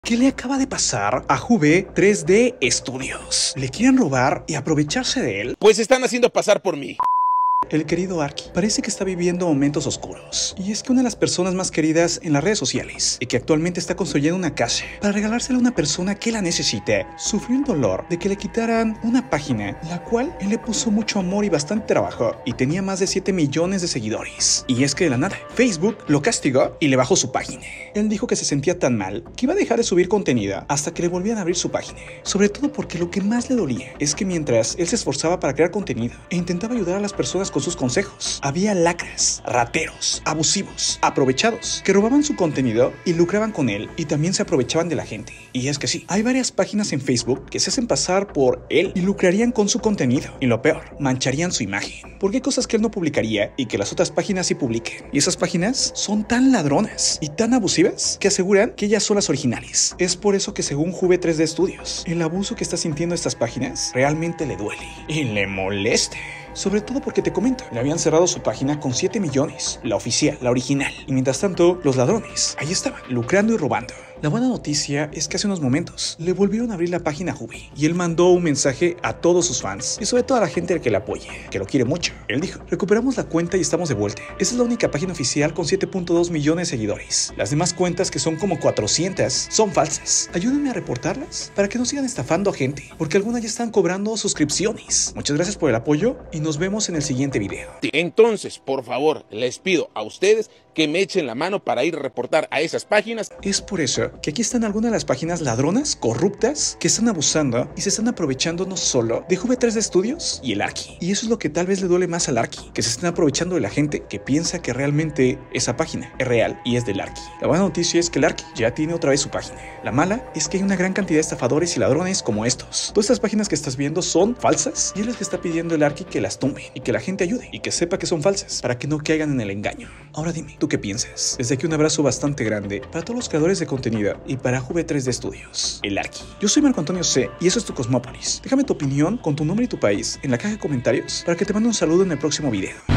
¿Qué le acaba de pasar a Juve 3D Studios? ¿Le quieren robar y aprovecharse de él? Pues están haciendo pasar por mí. El querido Arky parece que está viviendo momentos oscuros. Y es que una de las personas más queridas en las redes sociales y que actualmente está construyendo una casa para regalársela a una persona que la necesite, sufrió el dolor de que le quitaran una página, la cual él le puso mucho amor y bastante trabajo y tenía más de 7 millones de seguidores. Y es que de la nada, Facebook lo castigó y le bajó su página. Él dijo que se sentía tan mal que iba a dejar de subir contenido hasta que le volvían a abrir su página. Sobre todo porque lo que más le dolía es que mientras él se esforzaba para crear contenido e intentaba ayudar a las personas con sus consejos, había lacras, rateros, abusivos, aprovechados, que robaban su contenido y lucraban con él y también se aprovechaban de la gente. Y es que sí, hay varias páginas en Facebook que se hacen pasar por él y lucrarían con su contenido. Y lo peor, mancharían su imagen. Porque hay cosas que él no publicaría y que las otras páginas sí publiquen. Y esas páginas son tan ladronas y tan abusivas que aseguran que ellas son las originales. Es por eso que según Juve 3D Studios, el abuso que está sintiendo estas páginas realmente le duele y le molesta. Sobre todo porque te comento, le habían cerrado su página con 7 millones, la oficial, la original. Y mientras tanto, los ladrones ahí estaban, lucrando y robando. La buena noticia es que hace unos momentos le volvieron a abrir la página a Juve y él mandó un mensaje a todos sus fans y sobre todo a la gente que le apoye, que lo quiere mucho. Él dijo: recuperamos la cuenta y estamos de vuelta. Esta es la única página oficial con 7.2 millones de seguidores. Las demás cuentas, que son como 400, son falsas. Ayúdenme a reportarlas para que no sigan estafando a gente, porque algunas ya están cobrando suscripciones. Muchas gracias por el apoyo y nos vemos en el siguiente video. Entonces, por favor, les pido a ustedes que me echen la mano para ir a reportar a esas páginas. Es por eso que aquí están algunas de las páginas ladronas, corruptas, que están abusando y se están aprovechando no solo de Juve 3D Studios y el Arky. Y eso es lo que tal vez le duele más al Arky, que se están aprovechando de la gente que piensa que realmente esa página es real y es del Arky. La buena noticia es que el Arky ya tiene otra vez su página. La mala es que hay una gran cantidad de estafadores y ladrones como estos. Todas estas páginas que estás viendo son falsas y él es que está pidiendo el Arky que las tumbe y que la gente ayude y que sepa que son falsas para que no caigan en el engaño. Ahora dime, ¿tú qué piensas? Desde aquí un abrazo bastante grande para todos los creadores de contenido y para Juve 3D Studios, el Arky. Yo soy Marco Antonio C y eso es tu Cosmópolis. Déjame tu opinión con tu nombre y tu país en la caja de comentarios para que te mande un saludo en el próximo video.